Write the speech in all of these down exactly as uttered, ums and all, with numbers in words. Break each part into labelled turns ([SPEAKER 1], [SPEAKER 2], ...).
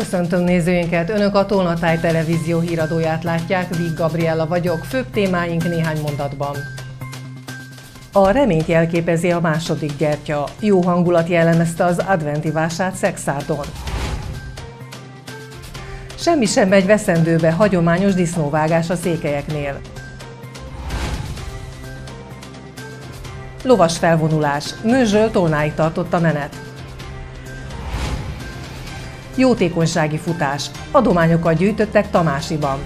[SPEAKER 1] Köszöntöm nézőinket! Önök a Tolnatáj televízió híradóját látják, Víg Gabriella vagyok, főbb témáink néhány mondatban. A reményt jelképezi a második gyertya. Jó hangulat jellemezte az adventi vásárt Szexárdon. Semmi sem megy veszendőbe, hagyományos disznóvágás a székelyeknél. Lovas felvonulás. Mőzsről Tolnáig tartott a menet. Jótékonysági futás. Adományokat gyűjtöttek Tamásiban.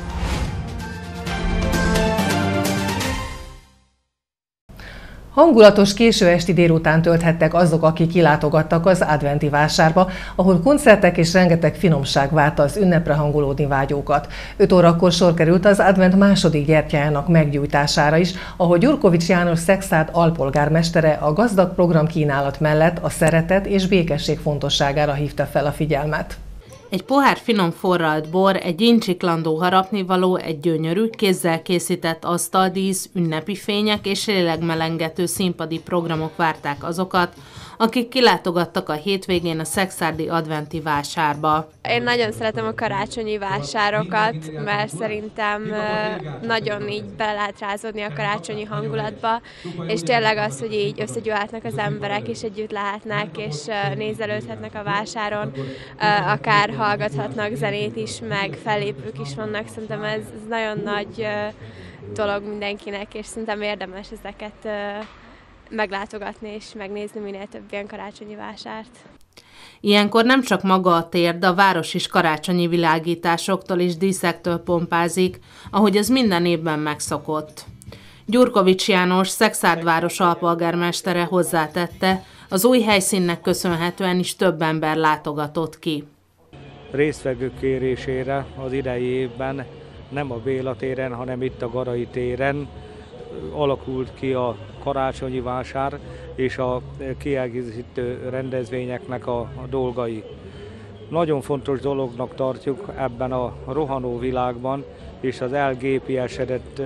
[SPEAKER 1] Hangulatos késő esti délután tölthettek azok, akik kilátogattak az adventi vásárba, ahol koncertek és rengeteg finomság várta az ünnepre hangolódni vágyókat. öt órakor sor került az advent második gyertyájának meggyújtására is, ahol Gyurkovics János Szexárd alpolgármestere a gazdag programkínálat mellett a szeretet és békesség fontosságára hívta fel a figyelmet.
[SPEAKER 2] Egy pohár finom forralt bor, egy incsiklandó harapnivaló, egy gyönyörű, kézzel készített asztaldísz, ünnepi fények és lélegmelengető színpadi programok várták azokat, akik kilátogattak a hétvégén a szexárdi adventi vásárba.
[SPEAKER 3] Én nagyon szeretem a karácsonyi vásárokat, mert szerintem nagyon így bele lehet rázódni a karácsonyi hangulatba, és tényleg az, hogy így összegyűlhetnek az emberek, és együtt lehetnek, és nézelődhetnek a vásáron, akár hallgathatnak zenét is, meg fellépők is vannak. Szerintem ez, ez nagyon nagy dolog mindenkinek, és szerintem érdemes ezeket meglátogatni és megnézni minél több ilyen karácsonyi vásárt.
[SPEAKER 2] Ilyenkor nem csak maga a tér, de a város is karácsonyi világításoktól és díszektől pompázik, ahogy ez minden évben megszokott. Gyurkovics János Szexárd város alpolgármestere hozzátette, az új helyszínnek köszönhetően is több ember látogatott ki.
[SPEAKER 4] Résztvevők kérésére az idei évben nem a Béla téren, hanem itt a Garai téren alakult ki a karácsonyi vásár és a kiegészítő rendezvényeknek a, a dolgai. Nagyon fontos dolognak tartjuk ebben a rohanó világban és az elgépiesedett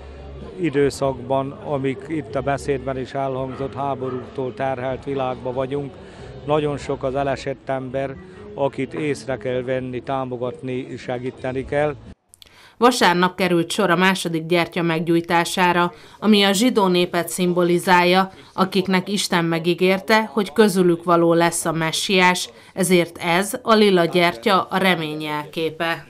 [SPEAKER 4] időszakban, amik itt a beszédben is elhangzott, háborúktól terhelt világban vagyunk. Nagyon sok az elesett ember, akit észre kell venni, támogatni, segíteni kell.
[SPEAKER 2] Vasárnap került sor a második gyertya meggyújtására, ami a zsidó népet szimbolizálja, akiknek Isten megígérte, hogy közülük való lesz a messiás, ezért ez, a lila gyertya, a remény jelképe.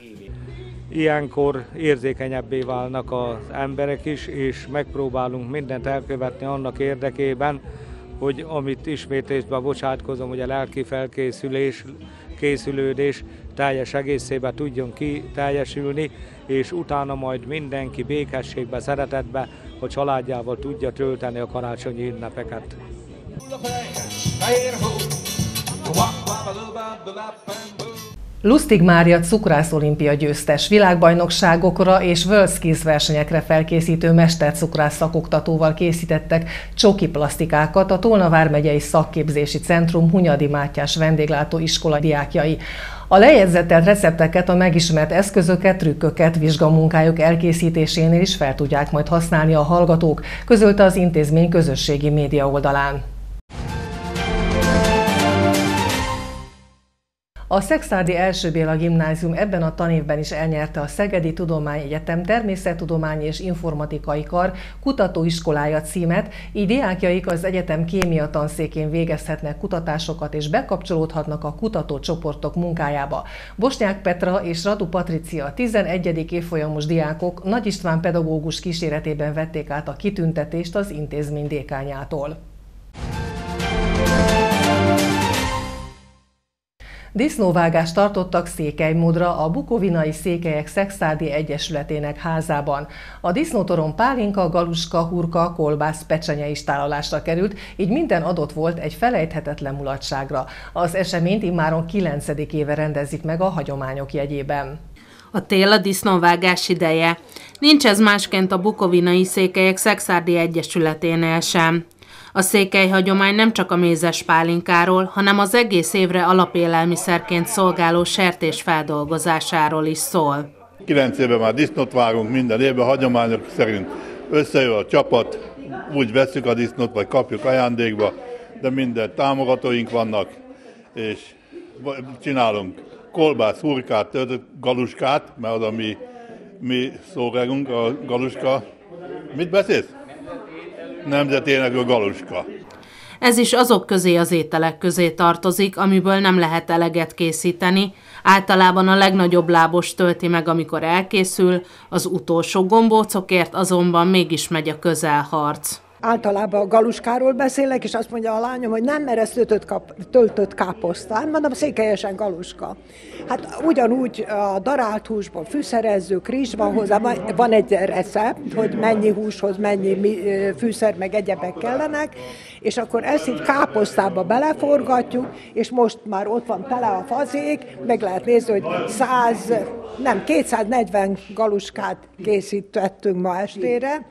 [SPEAKER 4] Ilyenkor érzékenyebbé válnak az emberek is, és megpróbálunk mindent elkövetni annak érdekében, hogy amit ismétlésben bocsátkozom, hogy a lelki felkészülés, készülődés teljes egészében tudjon kiteljesülni, és utána majd mindenki békességbe, szeretetbe, a családjával tudja tölteni a karácsonyi ünnepeket.
[SPEAKER 1] Lustig Mária cukrász olimpia győztes, világbajnokságokra és World Skills versenyekre felkészítő mestercukrász szakoktatóval készítettek csoki plasztikákat a Tolna vármegyei szakképzési centrum Hunyadi Mátyás vendéglátóiskola diákjai. A lejegyzetelt recepteket, a megismert eszközöket, trükköket vizsgamunkájuk elkészítésénél is fel tudják majd használni a hallgatók, közölte az intézmény közösségi média oldalán. A Szexárdi Első Béla Gimnázium ebben a tanévben is elnyerte a Szegedi Tudományegyetem Természettudományi és Informatikai Kar kutatóiskolája címet, így diákjaik az egyetem kémia tanszékén végezhetnek kutatásokat és bekapcsolódhatnak a kutatócsoportok munkájába. Bosnyák Petra és Radu Patricia tizenegyedik évfolyamos diákok Nagy István pedagógus kíséretében vették át a kitüntetést az intézmény dékányától. Disznóvágást tartottak Székelymódra a Bukovinai Székelyek Szexárdi Egyesületének házában. A disznótoron pálinka, galuska, hurka, kolbász, pecsenye is tálalásra került, így minden adott volt egy felejthetetlen mulatságra. Az eseményt immáron kilencedik éve rendezik meg a hagyományok jegyében.
[SPEAKER 2] A tél a disznóvágás ideje. Nincs ez másként a Bukovinai Székelyek Szexárdi Egyesületénél sem. A székely hagyomány nem csak a mézes pálinkáról, hanem az egész évre alapélelmiszerként szolgáló sertés feldolgozásáról is szól.
[SPEAKER 5] Kilenc éve már disznót vágunk minden évben, hagyományok szerint összejön a csapat, úgy vesszük a disznót, vagy kapjuk ajándékba, de minden támogatóink vannak, és csinálunk kolbász, hurkát, töltött galuskát, mert az a mi, mi szóregunk, a galuska. Mit beszélsz? Nemzetének a galuska.
[SPEAKER 2] Ez is azok közé az ételek közé tartozik, amiből nem lehet eleget készíteni. Általában a legnagyobb lábos tölti meg, amikor elkészül, az utolsó gombócokért azonban mégis megy a közelharc.
[SPEAKER 6] Általában a galuskáról beszélek, és azt mondja a lányom, hogy nem, mert ez töltött, kap, töltött káposztán, mondom, székelyesen galuska. Hát ugyanúgy a darált húsból fűszerezzük, rizs van hozzá, van egy recept, hogy mennyi húshoz mennyi fűszer, meg egyebek kellenek, és akkor ezt így káposztába beleforgatjuk, és most már ott van tele a fazék, meg lehet nézni, hogy száz, nem, kétszáznegyven galuskát készítettünk ma estére.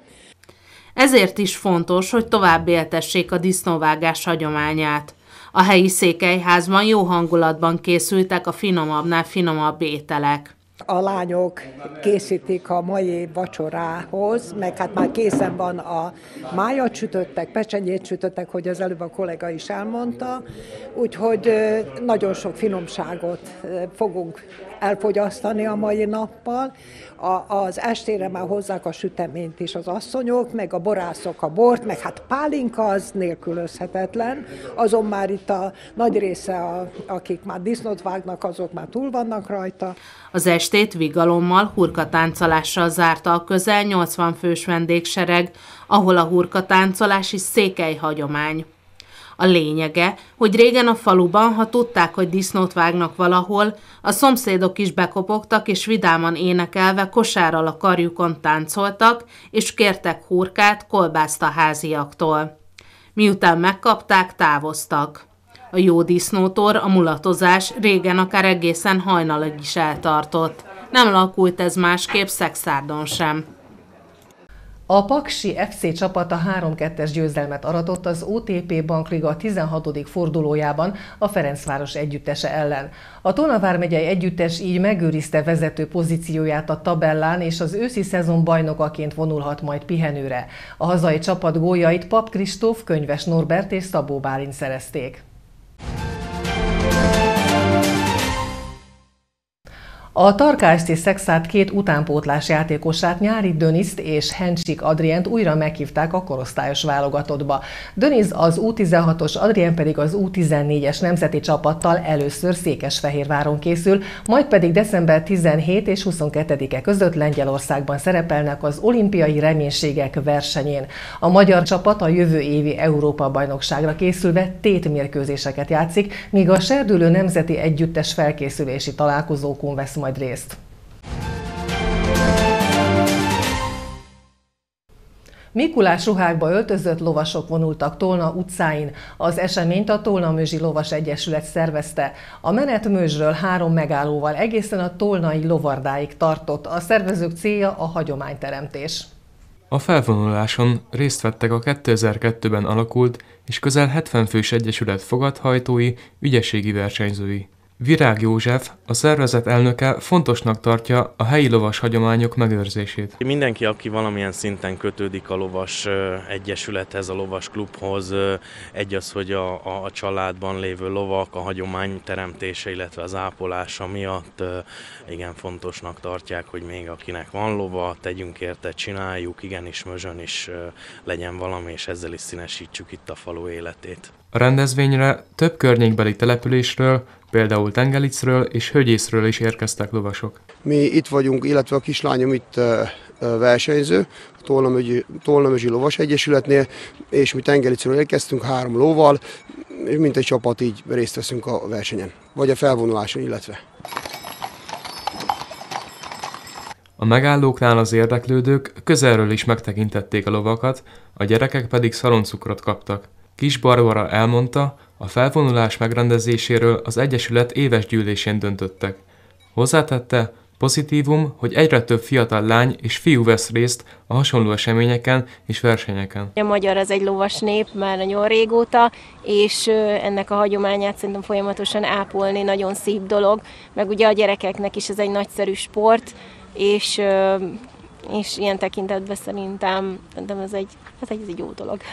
[SPEAKER 2] Ezért is fontos, hogy tovább éltessék a disznóvágás hagyományát. A helyi székelyházban jó hangulatban készültek a finomabbnál finomabb ételek.
[SPEAKER 6] A lányok készítik a mai vacsorához, meg hát már készen van a májat sütöttek, pecsenyét sütöttek, hogy az előbb a kollega is elmondta, úgyhogy nagyon sok finomságot fogunk elfogyasztani a mai nappal. A, az estére már hozzák a süteményt is az asszonyok, meg a borászok a bort, meg hát pálinka az nélkülözhetetlen, azon már itt a nagy része, a, akik már disznót vágnak, azok már túl vannak rajta.
[SPEAKER 2] Az estét viggalommal, hurkatáncolással zárta a közel nyolcvan fős vendégsereg, ahol a hurkatáncolás is székely hagyomány. A lényege, hogy régen a faluban, ha tudták, hogy disznót vágnak valahol, a szomszédok is bekopogtak, és vidáman énekelve kosárral a karjukon táncoltak, és kértek hurkát, kolbászt a háziaktól. Miután megkapták, távoztak. A jó disznótor, a mulatozás régen akár egészen hajnalig is eltartott. Nem alakult ez másképp Szekszárdon sem.
[SPEAKER 1] A paksi ef cé csapata három kettes győzelmet aratott az o té pé Bankliga tizenhatodik fordulójában a Ferencváros együttese ellen. A Tolna vármegyei együttes így megőrizte vezető pozícióját a tabellán, és az őszi szezon bajnokaként vonulhat majd pihenőre. A hazai csapat góljait Pap Kristóf, Könyves Norbert és Szabó Bálint szerezték. A Tarka es té Szekszárd két utánpótlás játékosát, Nyári Döniszt és Hencsik Adrient újra meghívták a korosztályos válogatottba. Dönisz az u tizenhatos, Adrien pedig az u tizennégyes nemzeti csapattal először Székesfehérváron készül, majd pedig december tizenhetedike és huszonkettedike között Lengyelországban szerepelnek az olimpiai reménységek versenyén. A magyar csapat a jövő évi Európa-bajnokságra készülve tétmérkőzéseket játszik, míg a serdülő nemzeti együttes felkészülési találkozókon vesz majd részt. Mikulás ruhákba öltözött lovasok vonultak Tolna utcáin. Az eseményt a Tolna-Mözsi Lovas Egyesület szervezte. A menet Mözsről három megállóval egészen a tolnai lovardáig tartott. A szervezők célja a hagyományteremtés.
[SPEAKER 7] A felvonuláson részt vettek a kétezer-kettőben alakult és közel hetven fős egyesület fogadhajtói, ügyességi versenyzői. Virág József, a szervezet elnöke fontosnak tartja a helyi lovas hagyományok megőrzését.
[SPEAKER 8] Mindenki, aki valamilyen szinten kötődik a lovas egyesülethez, a lovas klubhoz, egy az, hogy a, a családban lévő lovak, a hagyomány teremtése, illetve az ápolása miatt igen fontosnak tartják, hogy még akinek van lova, tegyünk érte, csináljuk, igenis Mözsön is legyen valami, és ezzel is színesítsük itt a falu életét.
[SPEAKER 7] A rendezvényre több környékbeli településről, például Tengelicről és Högyészről is érkeztek lovasok.
[SPEAKER 9] Mi itt vagyunk, illetve a kislányom itt versenyző, a Tolna-Mözsi, Tolna-Mözsi Lovas Egyesületnél, és mi Tengelicről érkeztünk három lóval, és mint egy csapat így részt veszünk a versenyen, vagy a felvonuláson, illetve.
[SPEAKER 7] A megállóknál az érdeklődők közelről is megtekintették a lovakat, a gyerekek pedig szaloncukrot kaptak. Kis Barbara elmondta, a felvonulás megrendezéséről az egyesület éves gyűlésén döntöttek. Hozzátette, pozitívum, hogy egyre több fiatal lány és fiú vesz részt a hasonló eseményeken és versenyeken.
[SPEAKER 10] A magyar az egy lovas nép már nagyon régóta, és ennek a hagyományát szerintem folyamatosan ápolni nagyon szép dolog, meg ugye a gyerekeknek is ez egy nagyszerű sport, és, és ilyen tekintetben szerintem, szerintem ez, egy, ez egy jó dolog.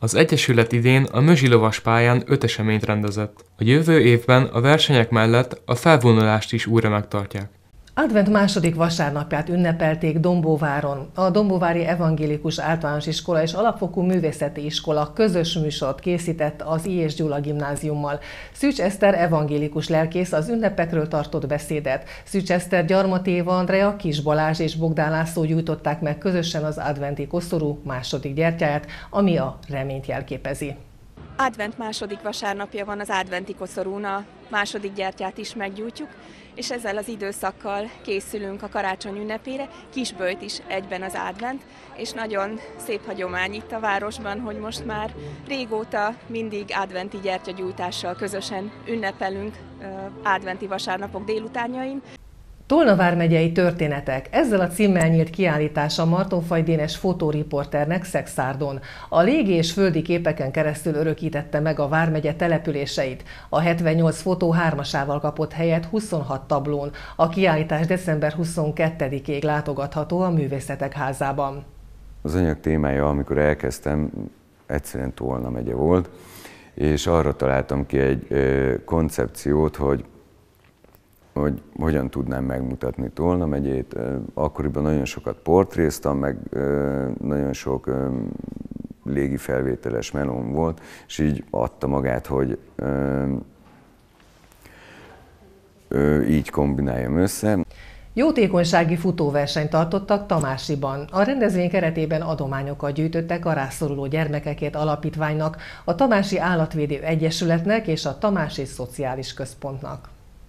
[SPEAKER 7] Az egyesület idén a Mözsi lovaspályán öt eseményt rendezett. A jövő évben a versenyek mellett a felvonulást is újra megtartják.
[SPEAKER 1] Advent második vasárnapját ünnepelték Dombóváron. A Dombóvári Evangélikus Általános Iskola és Alapfokú Művészeti Iskola közös műsort készített az I. és Gyula gimnáziummal. Szűcs Eszter evangélikus lelkész az ünnepekről tartott beszédet. Szűcs Eszter, Gyarmati Éva Andrea, Kis Balázs és Bogdán László gyújtották meg közösen az adventi koszorú második gyertyáját, ami a reményt jelképezi.
[SPEAKER 11] Advent második vasárnapja van az adventi koszorún, a második gyertyát is meggyújtjuk, és ezzel az időszakkal készülünk a karácsony ünnepére. Kisböjt is egyben az advent, és nagyon szép hagyomány itt a városban, hogy most már régóta mindig adventi gyertyagyújtással közösen ünnepelünk adventi vasárnapok délutánjain.
[SPEAKER 1] Tolna vármegyei történetek. Ezzel a címmel nyílt kiállítása Martonfay Dénes fotóriporternek Szexárdon. A légi és földi képeken keresztül örökítette meg a vármegye településeit. A hetvennyolc fotó hármasával kapott helyet huszonhat tablón. A kiállítás december huszonkettedikéig látogatható a Művészetek Házában.
[SPEAKER 12] Az anyag témája, amikor elkezdtem, egyszerűen Tolna megye volt, és arra találtam ki egy ö, koncepciót, hogy hogy hogyan tudnám megmutatni Tolna megyét. Akkoriban nagyon sokat portréztam, meg nagyon sok légi felvételes melóm volt, és így adta magát, hogy így kombináljam össze.
[SPEAKER 1] Jótékonysági futóversenyt tartottak Tamásiban. A rendezvény keretében adományokat gyűjtöttek a rászoruló gyermekekért alapítványnak, a Tamási Állatvédő Egyesületnek és a Tamási Szociális Központnak.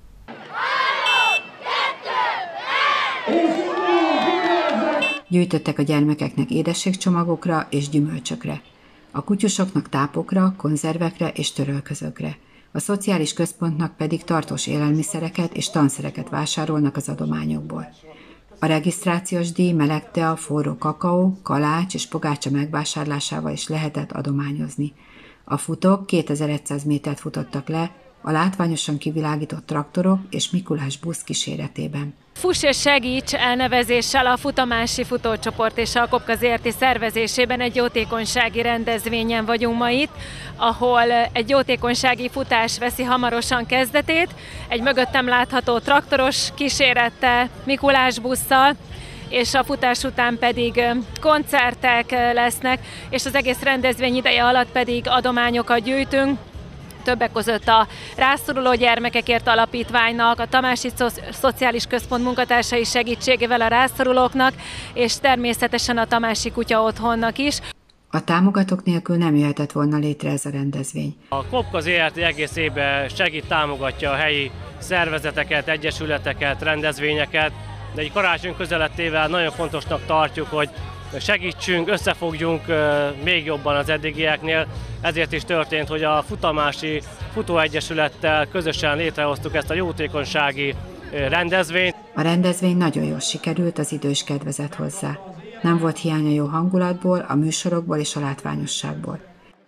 [SPEAKER 13] Gyűjtöttek a gyermekeknek édességcsomagokra és gyümölcsökre, a kutyusoknak tápokra, konzervekre és törölközökre. A szociális központnak pedig tartós élelmiszereket és tanszereket vásárolnak az adományokból. A regisztrációs díj meleg tea, forró kakaó, kalács és pogácsa megvásárlásával is lehetett adományozni. A futók kétezer-száz métert futottak le a látványosan kivilágított traktorok és Mikulás busz kíséretében.
[SPEAKER 14] Fuss és segíts elnevezéssel a Futamási Futócsoport és a Kopka zé er té szervezésében egy jótékonysági rendezvényen vagyunk ma itt, ahol egy jótékonysági futás veszi hamarosan kezdetét, egy mögöttem látható traktoros kísérettel, Mikulás busszal, és a futás után pedig koncertek lesznek, és az egész rendezvény ideje alatt pedig adományokat gyűjtünk. Többek között a rászoruló gyermekekért alapítványnak, a Tamási Szociális Központ munkatársai segítségével a rászorulóknak, és természetesen a Tamási Kutya Otthonnak is.
[SPEAKER 13] A támogatók nélkül nem jöhetett volna létre ez a rendezvény.
[SPEAKER 15] A Kopka zé er té egész évben segít, támogatja a helyi szervezeteket, egyesületeket, rendezvényeket, de egy karácsony közelettével nagyon fontosnak tartjuk, hogy segítsünk, összefogjunk még jobban az eddigieknél. Ezért is történt, hogy a Futamási Futóegyesülettel közösen létrehoztuk ezt a jótékonysági rendezvényt.
[SPEAKER 13] A rendezvény nagyon jól sikerült, az idő is kedvezett hozzá. Nem volt hiány a jó hangulatból, a műsorokból és a látványosságból.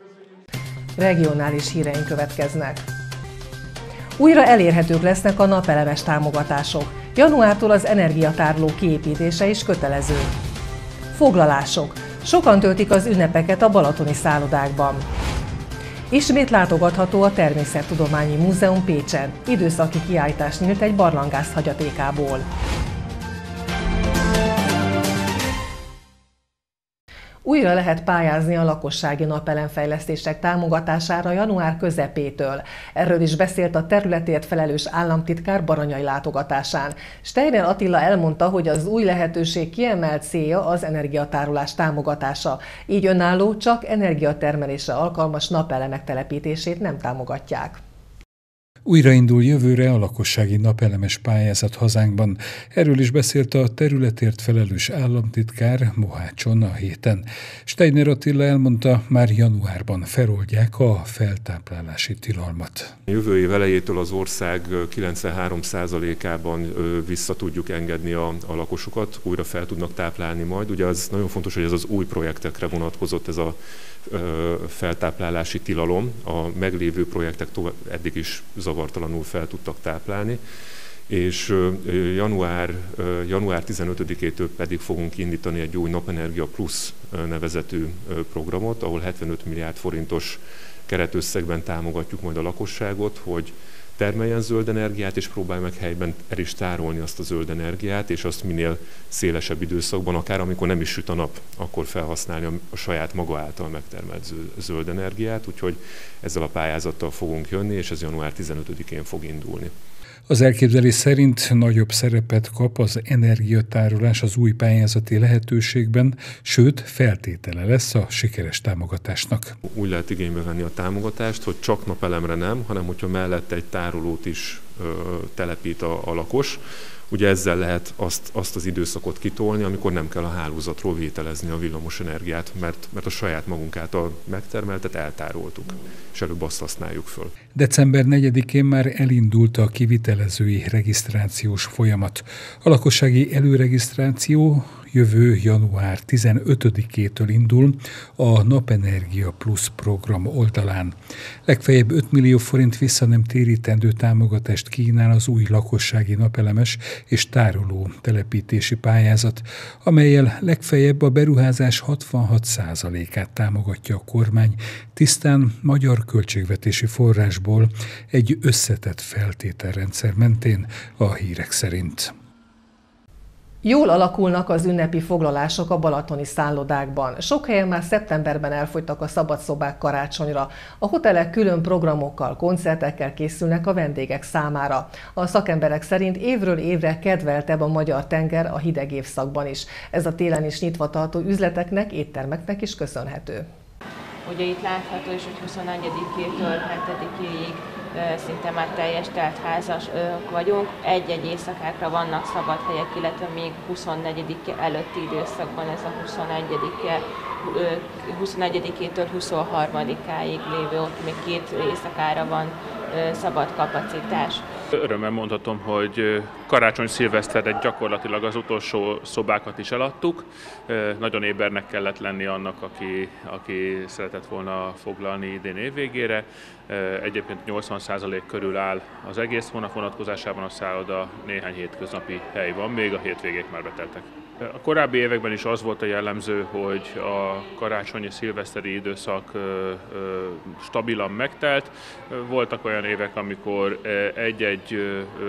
[SPEAKER 1] Regionális híreink következnek. Újra elérhetők lesznek a napelemes támogatások. Januártól az energiatárló kiépítése is kötelező. Foglalások. Sokan töltik az ünnepeket a balatoni szállodákban. Ismét látogatható a Természettudományi Múzeum Pécsen. Időszaki kiállítás nyílt egy barlangász hagyatékából. Újra lehet pályázni a lakossági napelemfejlesztések támogatására január közepétől. Erről is beszélt a területért felelős államtitkár Baranyai látogatásán. Steiner Attila elmondta, hogy az új lehetőség kiemelt célja az energiatárolás támogatása. Így önálló, csak energiatermelésre alkalmas napelemek telepítését nem támogatják.
[SPEAKER 16] Újraindul jövőre a lakossági napelemes pályázat hazánkban. Erről is beszélt a területért felelős államtitkár Mohácson a héten. Steiner Attila elmondta, már januárban feloldják a feltáplálási tilalmat.
[SPEAKER 17] Jövő év elejétől az ország kilencvenhárom százalékában vissza tudjuk engedni a, a lakosokat, újra fel tudnak táplálni majd. Ugye az nagyon fontos, hogy ez az új projektekre vonatkozott ez a feltáplálási tilalom. A meglévő projektek tovább, eddig is zavartalanul fel tudtak táplálni, és január, január tizenötödikétől pedig fogunk indítani egy új Napenergia Plusz nevezetű programot, ahol hetvenöt milliárd forintos keretösszegben támogatjuk majd a lakosságot, hogy termeljen zöld energiát, és próbálj meg helyben el is tárolni azt a zöld energiát, és azt minél szélesebb időszakban, akár amikor nem is süt a nap, akkor felhasználni a, a saját maga által megtermelt zöld energiát, úgyhogy ezzel a pályázattal fogunk jönni, és ez január tizenötödikén fog indulni.
[SPEAKER 16] Az elképzelés szerint nagyobb szerepet kap az energiatárolás az új pályázati lehetőségben, sőt, feltétele lesz a sikeres támogatásnak.
[SPEAKER 17] Úgy lehet igénybe venni a támogatást, hogy csak napelemre nem, hanem hogyha mellette egy tárolót is ö, telepít a, a lakos. Ugye ezzel lehet azt, azt az időszakot kitolni, amikor nem kell a hálózatról vételezni a villamos energiát, mert, mert a saját magunk által megtermeltet eltároltuk, és előbb azt használjuk föl.
[SPEAKER 16] december negyedikén már elindult a kivitelezői regisztrációs folyamat. A lakossági előregisztráció jövő január tizenötödikétől indul a Napenergia Plusz program oldalán. Legfeljebb öt millió forint vissza nem térítendő támogatást kínál az új lakossági napelemes és tároló telepítési pályázat, amellyel legfeljebb a beruházás hatvanhat százalékát támogatja a kormány tisztán magyar költségvetési forrásból egy összetett feltételrendszer mentén a hírek szerint.
[SPEAKER 1] Jól alakulnak az ünnepi foglalások a balatoni szállodákban. Sok helyen már szeptemberben elfogytak a szabadszobák karácsonyra. A hotelek külön programokkal, koncertekkel készülnek a vendégek számára. A szakemberek szerint évről évre kedveltebb a magyar tenger a hideg évszakban is. Ez a télen is nyitva tartó üzleteknek, éttermeknek is köszönhető.
[SPEAKER 18] Ugye itt látható is, hogy huszonegyedikétől hetedikéig szinte már teljes teltházasok vagyunk. Egy-egy éjszakákra vannak szabad helyek, illetve még huszonnegyedike előtti időszakban ez a huszonegyedikétől huszonharmadikáig lévő, ott még két éjszakára van szabad kapacitás.
[SPEAKER 19] Örömmel mondhatom, hogy karácsony-szilveszterre gyakorlatilag az utolsó szobákat is eladtuk. Nagyon ébernek kellett lenni annak, aki, aki szeretett volna foglalni idén évvégére. Egyébként nyolcvan százalék körül áll az egész hónap vonatkozásában a szálloda, néhány hétköznapi hely van, még a hétvégék már beteltek. A korábbi években is az volt a jellemző, hogy a karácsonyi szilveszteri időszak stabilan megtelt. Voltak olyan évek, amikor egy-egy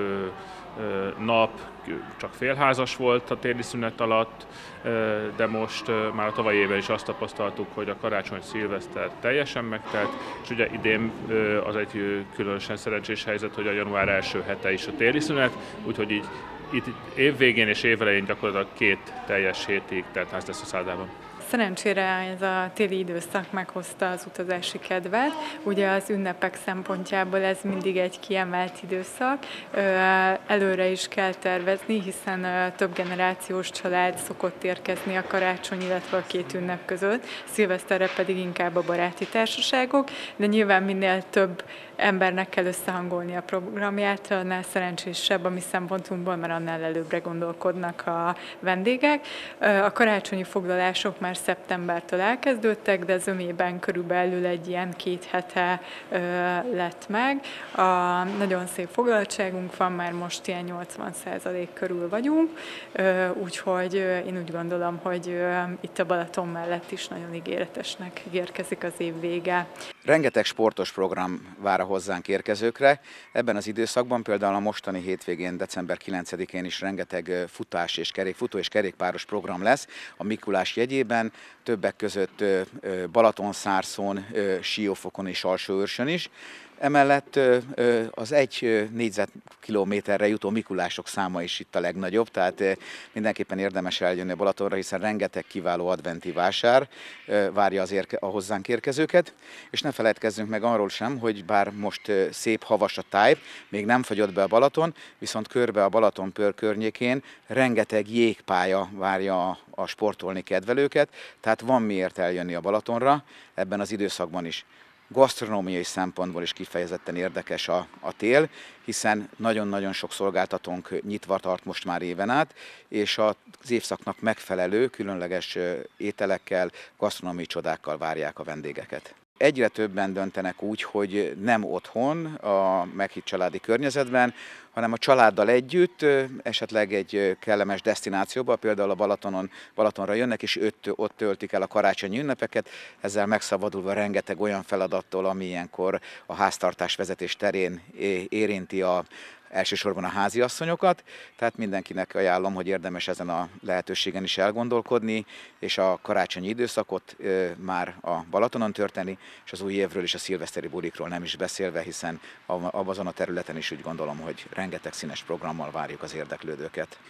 [SPEAKER 19] nap csak félházas volt a téli szünet alatt, de most már a tavalyi évben is azt tapasztaltuk, hogy a karácsony-szilveszter teljesen megtelt, és ugye idén az egy különösen szerencsés helyzet, hogy a január első hete is a téli szünet, úgyhogy így itt évvégén és évelején gyakorlatilag két teljes hétig teltház lesz a szállodában.
[SPEAKER 20] Szerencsére ez a téli időszak meghozta az utazási kedvet. Ugye az ünnepek szempontjából ez mindig egy kiemelt időszak. Előre is kell tervezni, hiszen több generációs család szokott érkezni a karácsony, illetve a két ünnep között. Szilveszterre pedig inkább a baráti társaságok, de nyilván minél több embernek kell összehangolni a programját, annál szerencsésebb a mi szempontunkból, mert annál előbbre gondolkodnak a vendégek. A karácsonyi foglalások már szeptembertől elkezdődtek, de zömében körülbelül egy ilyen két hete lett meg. A nagyon szép foglaltságunk van, már most ilyen nyolcvan százalék körül vagyunk, úgyhogy én úgy gondolom, hogy itt a Balaton mellett is nagyon ígéretesnek ígérkezik az év vége.
[SPEAKER 21] Rengeteg sportos program vár a hozzánk érkezőkre. Ebben az időszakban például a mostani hétvégén, december kilencedikén is rengeteg futás és kerék, futó és kerékpáros program lesz a Mikulás jegyében, többek között Balatonszárszón, Siófokon és Alsóőrsön is. Emellett az egy négyzetkilométerre jutó Mikulások száma is itt a legnagyobb, tehát mindenképpen érdemes eljönni a Balatonra, hiszen rengeteg kiváló adventi vásár várja az érke, a hozzánk érkezőket. És ne feledkezzünk meg arról sem, hogy bár most szép havas a táj, még nem fagyott be a Balaton, viszont körbe a Balatonpör környékén rengeteg jégpálya várja a, a sportolni kedvelőket, tehát van miért eljönni a Balatonra ebben az időszakban is. Gasztronómiai szempontból is kifejezetten érdekes a, a tél, hiszen nagyon-nagyon sok szolgáltatónk nyitva tart most már éven át, és az évszaknak megfelelő, különleges ételekkel, gasztronómiai csodákkal várják a vendégeket. Egyre többen döntenek úgy, hogy nem otthon, a meghitt családi környezetben, hanem a családdal együtt, esetleg egy kellemes desztinációba, például a Balatonon, Balatonra jönnek, és ott, ott töltik el a karácsonyi ünnepeket, ezzel megszabadulva rengeteg olyan feladattól, ami ilyenkor a háztartás vezetés terén érinti a elsősorban a háziasszonyokat, tehát mindenkinek ajánlom, hogy érdemes ezen a lehetőségen is elgondolkodni, és a karácsonyi időszakot e, már a Balatonon történni, és az új évről és a szilveszteri bulikról nem is beszélve, hiszen azon a területen is úgy gondolom, hogy rengeteg színes programmal várjuk az érdeklődőket.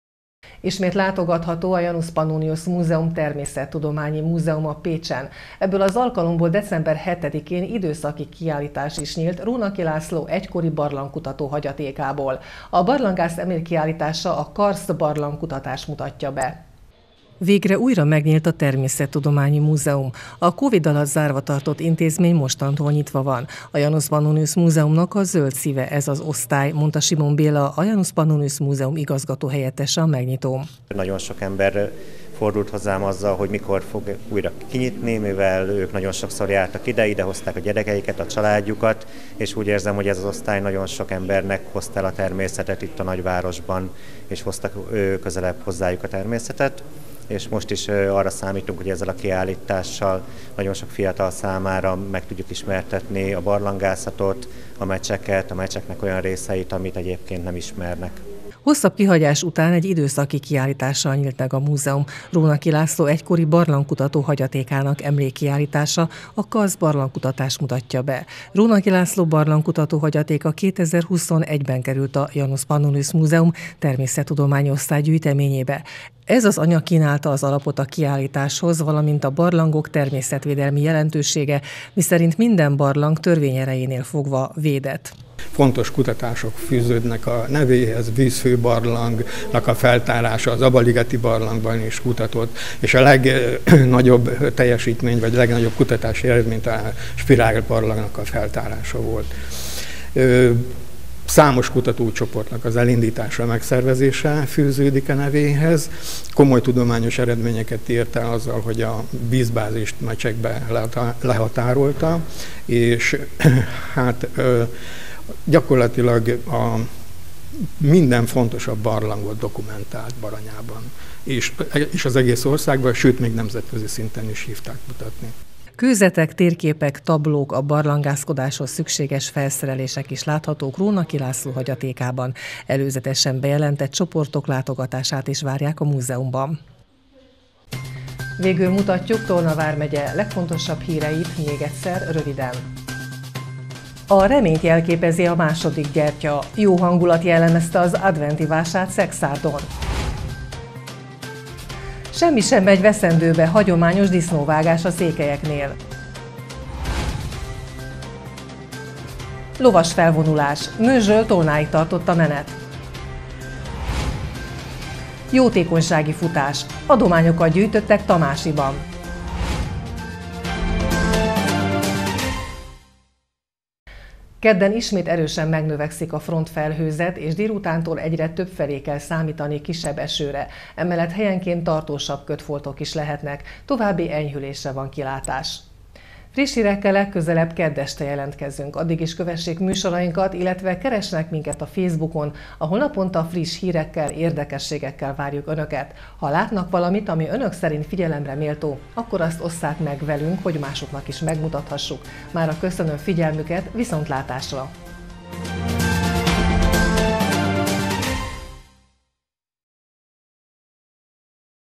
[SPEAKER 1] Ismét látogatható a Janus Pannonius Múzeum Természettudományi Múzeuma Pécsen. Ebből az alkalomból december hetedikén időszaki kiállítás is nyílt Rónaki László egykori barlangkutató hagyatékából. A barlangász Emil kiállítása a Karsz barlangkutatás mutatja be. Végre újra megnyílt a Természettudományi Múzeum. A Covid alatt zárva tartott intézmény mostantól nyitva van. A Janus Pannonius Múzeumnak a zöld szíve ez az osztály, mondta Simon Béla, a Janus Pannonius Múzeum igazgató helyettese a megnyitón.
[SPEAKER 3] Nagyon sok ember fordult hozzám azzal, hogy mikor fog újra kinyitni, mivel ők nagyon sokszor jártak ide, ide hozták a gyerekeiket, a családjukat, és úgy érzem, hogy ez az osztály nagyon sok embernek hozta el a természetet itt a nagyvárosban, és hoztak közelebb hozzájuk a természetet. És most is arra számítunk, hogy ezzel a kiállítással nagyon sok fiatal számára meg tudjuk ismertetni a barlangászatot, a mecseket, a mecseknek olyan részeit, amit egyébként nem ismernek.
[SPEAKER 1] Hosszabb kihagyás után egy időszaki kiállítással nyílt meg a múzeum. Rónaki László egykori barlangkutató hagyatékának emlékkiállítása a Karsz barlangkutatás mutatja be. Rónaki László barlangkutató hagyatéka kétezer-huszonegyben került a Janus Pannonius Múzeum természettudományi osztály gyűjteményébe. Ez az anyag kínálta az alapot a kiállításhoz, valamint a barlangok természetvédelmi jelentősége, miszerint minden barlang törvényerejénél fogva védett.
[SPEAKER 22] Fontos kutatások fűződnek a nevéhez, vízfő barlangnak a feltárása az Abaligeti barlangban is kutatott, és a legnagyobb teljesítmény, vagy a legnagyobb kutatási eredményt a Spirál barlangnak a feltárása volt. Számos kutatócsoportnak az elindítása, megszervezése fűződik a nevéhez. Komoly tudományos eredményeket ért el azzal, hogy a vízbázist mecsekbe lehatárolta, és hát gyakorlatilag a minden fontosabb barlangot dokumentált Baranyában, és, és az egész országban, sőt még nemzetközi szinten is hívták mutatni.
[SPEAKER 1] Kőzetek, térképek, tablók, a barlangászkodáshoz szükséges felszerelések is láthatók Rónaki László hagyatékában. Előzetesen bejelentett csoportok látogatását is várják a múzeumban. Végül mutatjuk Tolna vármegye legfontosabb híreit még egyszer röviden. A reményt jelképezi a második gyertya. Jó hangulat jellemezte az adventi vásárt Szekszárdon. Semmi sem megy veszendőbe, hagyományos disznóvágás a székelyeknél. Lovas felvonulás. Mőzsről Tolnáig tartott a menet. Jótékonysági futás. Adományokat gyűjtöttek Tamásiban. Kedden ismét erősen megnövekszik a frontfelhőzet, és délutántól egyre több felé kell számítani kisebb esőre. Emellett helyenként tartósabb kötfoltok is lehetnek, további enyhülésre van kilátás. Friss hírekkel legközelebb kedd este jelentkezünk. Addig is kövessék műsorainkat, illetve keressenek minket a Facebookon, ahol naponta friss hírekkel, érdekességekkel várjuk Önöket. Ha látnak valamit, ami Önök szerint figyelemre méltó, akkor azt osszák meg velünk, hogy másoknak is megmutathassuk. Mára köszönöm figyelmüket, viszontlátásra!